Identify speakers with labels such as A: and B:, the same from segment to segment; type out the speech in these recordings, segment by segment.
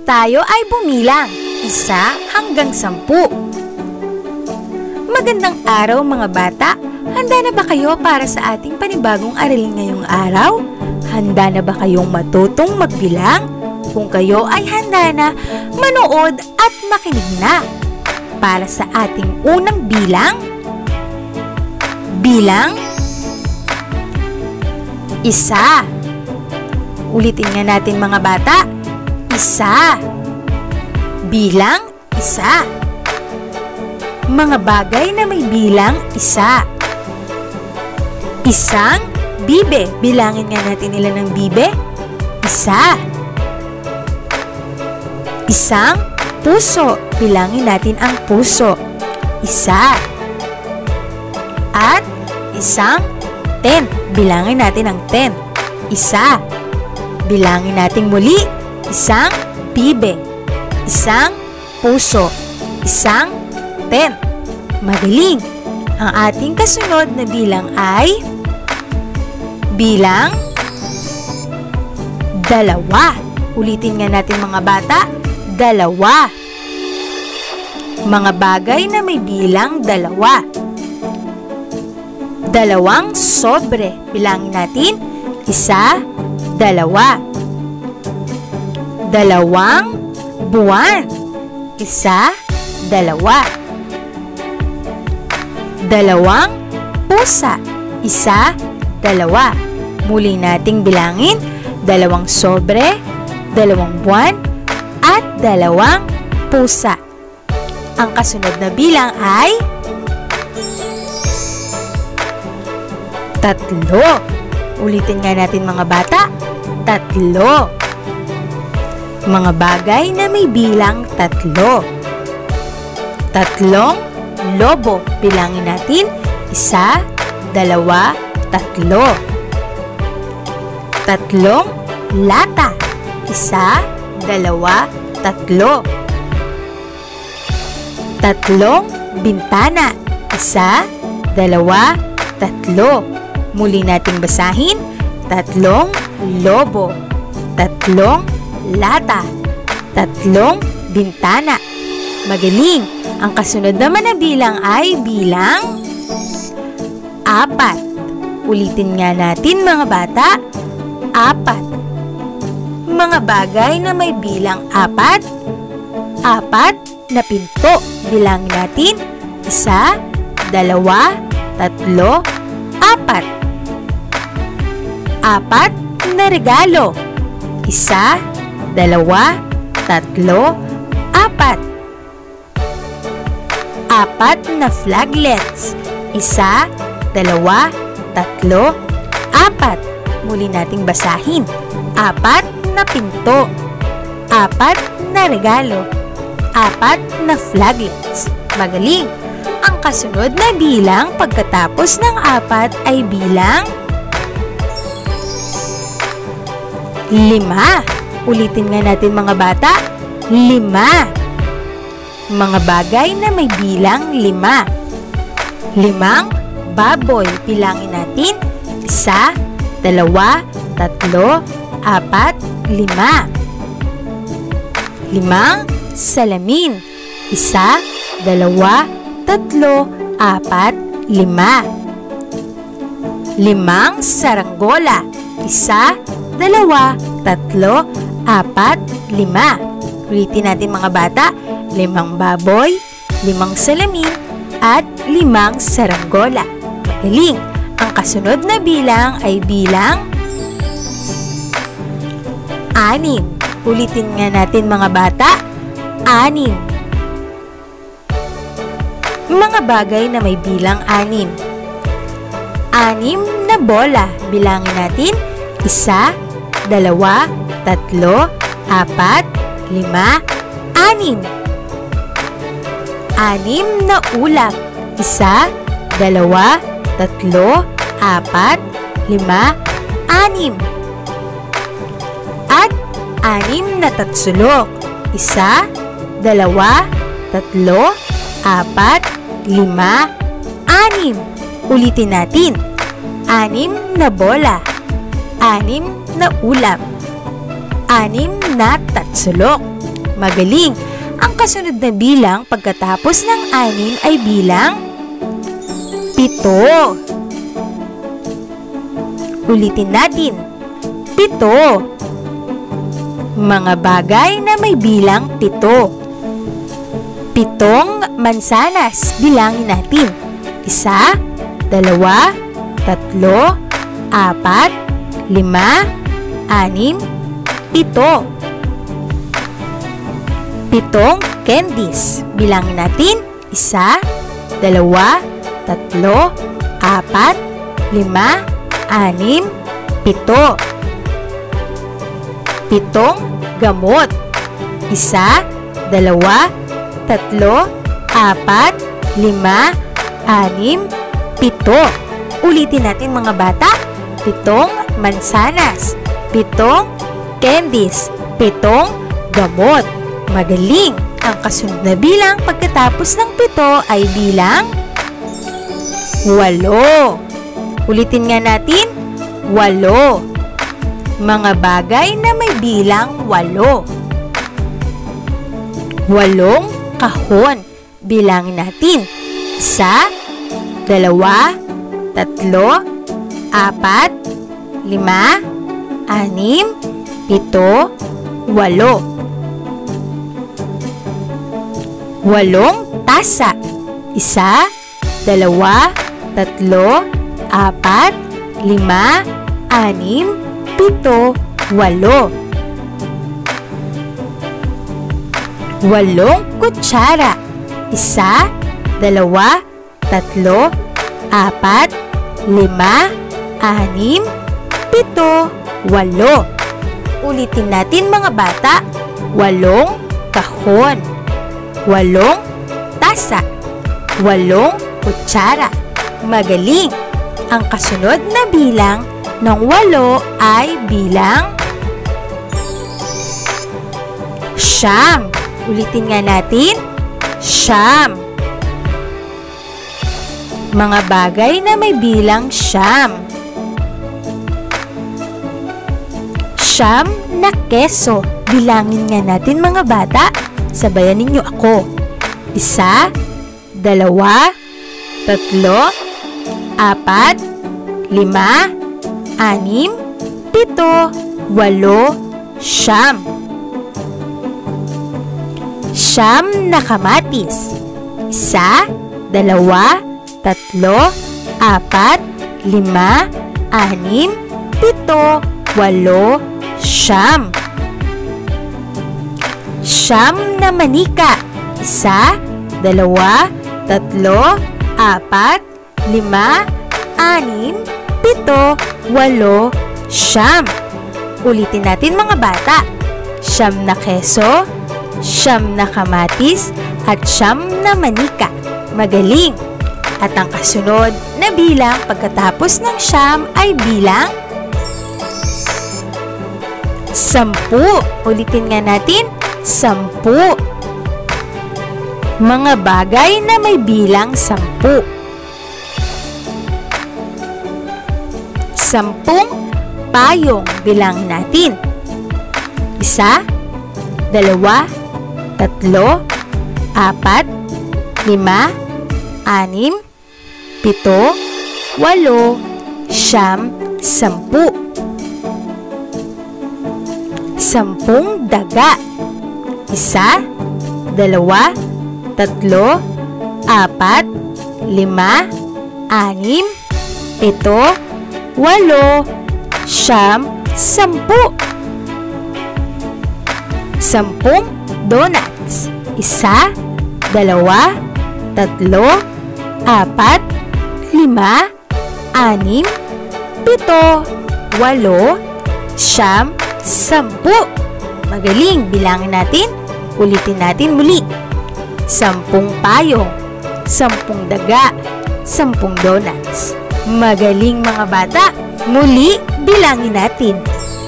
A: Tayo ay bumilang, 1 hanggang 10. Magandang araw mga bata! Handa na ba kayo para sa ating panibagong aralin ngayong araw? Handa na ba kayong matutong magbilang? Kung kayo ay handa na, manood at makinig na para sa ating unang bilang. Bilang 1. Ulitin nga natin mga bata. 1. Bilang 1. Mga bagay na may bilang 1. Isang bibe. Bilangin nga natin nila ng bibe. 1. Isang puso. Bilangin natin ang puso. 1. At isang tent. Bilangin natin ang tent. 1. Bilangin natin muli. Isang bibe. Isang puso. Isang tent. Magaling! Ang ating kasunod na bilang ay bilang 2. Ulitin nga natin mga bata. 2. Mga bagay na may bilang 2. 2 sobre. Bilangin natin. 1, 2. 2 buwan. 1, 2. 2 pusa. 1, 2. Muli nating bilangin. 2 sobre, 2 buwan, at 2 pusa. Ang kasunod na bilang ay 3. Ulitin nga natin mga bata. 3. Mga bagay na may bilang 3. 3 lobo. Bilangin natin. 1, 2, 3. 3 lata. 1, 2, 3. 3 bintana. 1, 2, 3. Muli nating basahin. 3 lobo. 3 lata. 3 bintana. Magaling! Ang kasunod naman na bilang ay bilang 4. Ulitin nga natin mga bata. 4. Mga bagay na may bilang 4. 4 na pinto. Bilangin natin. 1, 2, 3, 4. 4 na regalo. 1, 2, 3, 4. 4 na flaglets. 1, 2, 3, 4. Muli nating basahin. 4 na pinto. 4 na regalo. 4 na flaglets. Magaling! Ang kasunod na bilang pagkatapos ng 4 ay bilang 5. Ulitin nga natin mga bata. 5. Mga bagay na may bilang 5. 5 baboy. Bilangin natin. 1, 2, 3, 4, 5. 5 salamin. 1, 2, 3, 4, 5. 5 saranggola. 1, 2, 3, 4, 5. Ulitin natin mga bata. 5 baboy, 5 salamin, at 5 saranggola. Magaling! Ang kasunod na bilang ay bilang 6. Ulitin nga natin mga bata. 6. Mga bagay na may bilang 6. 6 na bola. Bilangin natin. 1, 2, 3, 4, 5, 6. 6 na ulap. 1, 2, 3, 4, 5, 6. At 6 na tatsulok. 1, 2, 3, 4, 5, 6. Ulitin natin. 6 na bola. 6 na ulap. 6 na tatsulok. Magaling! Ang kasunod na bilang pagkatapos ng 6 ay bilang 7. Ulitin natin. 7. Mga bagay na may bilang 7. 7 mansanas. Bilangin natin. 1, 2, 3, 4, 5, 6, 7. 7 candies. Bilangin natin. 1, 2, 3, 4, 5, 6, 7. 7 gamot. 1, 2, 3, 4, 5, 6, 7. Ulitin natin mga bata. 7 mansanas. 7 candies. 7 gamot. Magaling! Ang kasunod na bilang pagkatapos ng 7 ay bilang 8. Ulitin nga natin. 8. Mga bagay na may bilang 8. 8 kahon. Bilangin natin. 1, 2, 3, 4, 5, 6, 7, 8. 8 tasa. 1, 2, 3, 4, 5, 6, 7, 8. 8 kutsara. 1, 2, 3, 4, 5, 6, 7, 8. Ulitin natin mga bata. 8 kahon. 8 tasa. 8 kutsara. Magaling! Ang kasunod na bilang ng 8 ay bilang 9. Ulitin nga natin. 9. Mga bagay na may bilang 9. 9 na keso. Bilangin nga natin mga bata. Sabayan ninyo ako. 1, 2, 3, 4, 5, 6, 7, 8, 9. 9 na kamatis. 1, 2, 3, 4, 5, 6, 7, 8, 9. 9 na manika. 1, 2, 3, 4, 5, 6, 7, 8, 9. Ulitin natin mga bata. 9 na keso, 9 na kamatis, at 9 na manika. Magaling! At ang kasunod na bilang pagkatapos ng 9 ay bilang 10. Ulitin nga natin. 10. Mga bagay na may bilang 10. 10 payong. Bilangin natin. 1, 2, 3, 4, 5, 6, 7, 8, 9, 10. 10 daga. 1, 2, 3, 4, 5, 6, 7, 8, 9, 10. 10 donuts. 1, 2, 3, 4, 5, 6, 7, 8, 9, 10. Magaling! Bilangin natin. Ulitin natin muli. 10 payong. 10 daga. 10 donuts. Magaling mga bata! Muli, bilangin natin.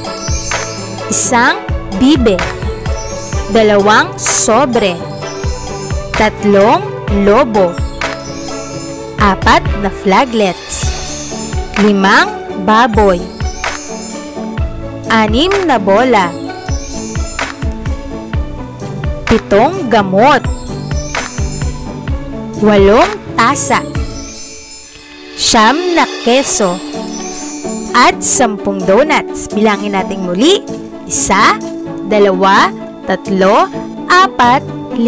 A: 1 bibe. 2 sobre. 3 lobo. 4 na flaglets. 5 baboy. 6 na bola. 7 gamot, 8 tasa, 9 na keso, at 10 donuts. Bilangin natin muli. 1, 2, 3, 4, 5, 6, 7, 8, 9,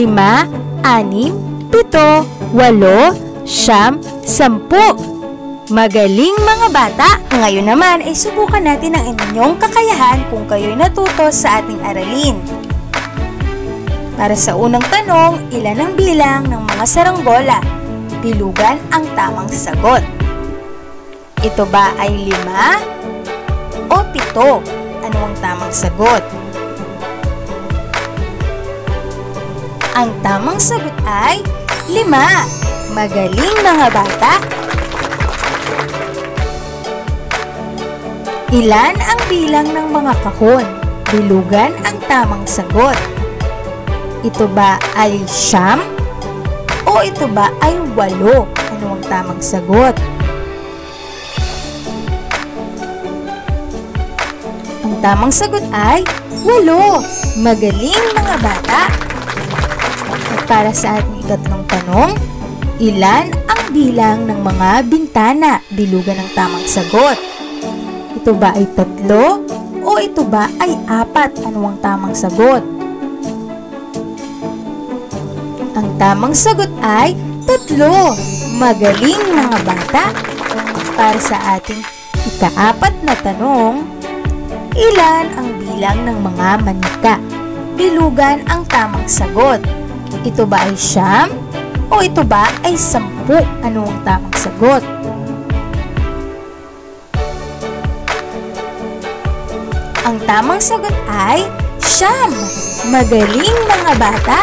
A: 10. Magaling mga bata! Ngayon naman ay subukan natin ang inyong kakayahan kung kayo'y natuto sa ating aralin. Para sa unang tanong, ilan ang bilang ng mga saranggola? Bilugan ang tamang sagot. Ito ba ay 5 o 7? Ano ang tamang sagot? Ang tamang sagot ay 5. Magaling mga bata! Ilan ang bilang ng mga kahon? Bilugan ang tamang sagot. Ito ba ay 9 o ito ba ay 8? Ano ang tamang sagot? Ang tamang sagot ay 8. Magaling mga bata! At para sa ating ikatlong tanong, ilan ang bilang ng mga bintana? Bilugan ang tamang sagot. Ito ba ay 3 o ito ba ay 4? Ano ang tamang sagot? Ang tamang sagot ay 3. Magaling mga bata! Para sa ating ika-4 na tanong, ilan ang bilang ng mga manika? Bilugan ang tamang sagot. Ito ba ay 9 o ito ba ay 10? Ano ang tamang sagot? Ang tamang sagot ay 9. Magaling mga bata!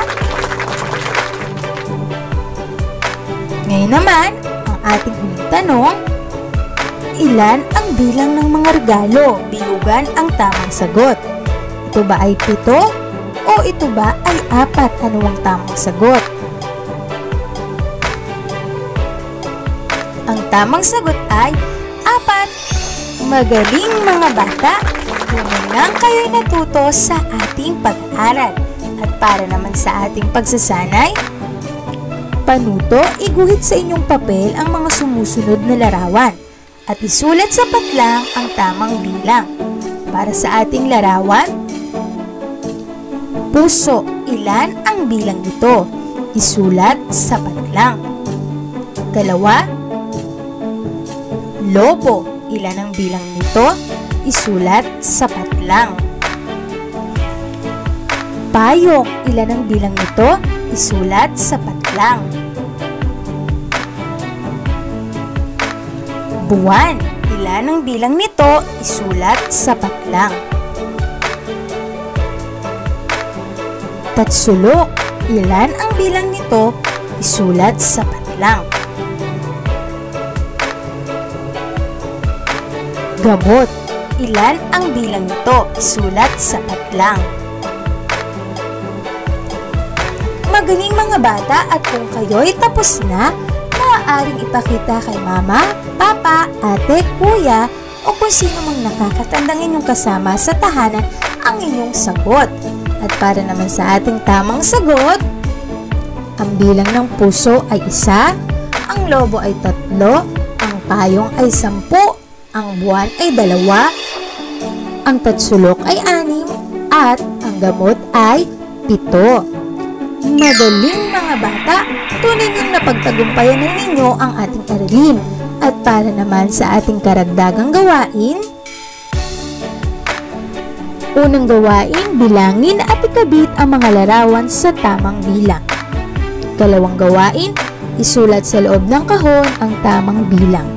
A: Ngayon naman, ang ating huling tanong, ilan ang bilang ng mga regalo? Bilugan ang tamang sagot. Ito ba ay 7 o ito ba ay 4? Ano ang tamang sagot? Ang tamang sagot ay 4. Magaling mga bata! Ngayon lang kayo'y natuto sa ating pag-aaral. At para naman sa ating pagsasanay, panuto, iguhit sa inyong papel ang mga sumusunod na larawan at isulat sa patlang ang tamang bilang. Para sa ating larawan, puso, ilan ang bilang nito? Isulat sa patlang. 2, lobo, ilan ang bilang nito? Isulat sa patlang. Payong, ilan ang bilang nito? Isulat sa patlang. Buwan, ilan ang bilang nito? Isulat sa patlang. Tatsulok, ilan ang bilang nito? Isulat sa patlang. Gamot, ilan ang bilang nito? Isulat sa patlang. Magaling mga bata, at kung kayo'y tapos na, maaaring ipakita kay mama, papa, ate, kuya, o kung sino mang nakakatandang inyong kasama sa tahanan ang inyong sagot. At para naman sa ating tamang sagot, ang bilang ng puso ay 1, ang lobo ay 3, ang payong ay 10, ang buwan ay 2, ang tatsulok ay 6, at ang gamot ay 7. Magaling mga bata! Tunay niyong napagtagumpayan ng ninyo ang ating aralin. At para naman sa ating karagdagang gawain, unang gawain, bilangin at ikabit ang mga larawan sa tamang bilang. Ikalawang gawain, isulat sa loob ng kahon ang tamang bilang.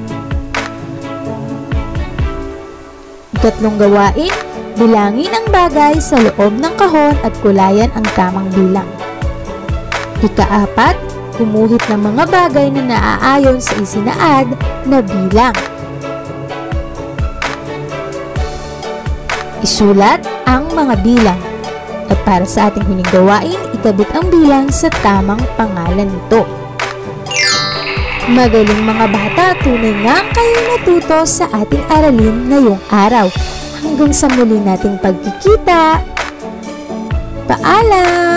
A: Ikatlong gawain, bilangin ang bagay sa loob ng kahon at kulayan ang tamang bilang. Ika-4, gumuhit ng mga bagay na naaayon sa isinaad na bilang. Isulat ang mga bilang. At para sa ating huling gawain, ikabit ang bilang sa tamang pangalan nito. Magaling mga bata, tunay nga kayo natuto sa ating aralin ngayong araw. Hanggang sa muli nating pagkikita. Paalam!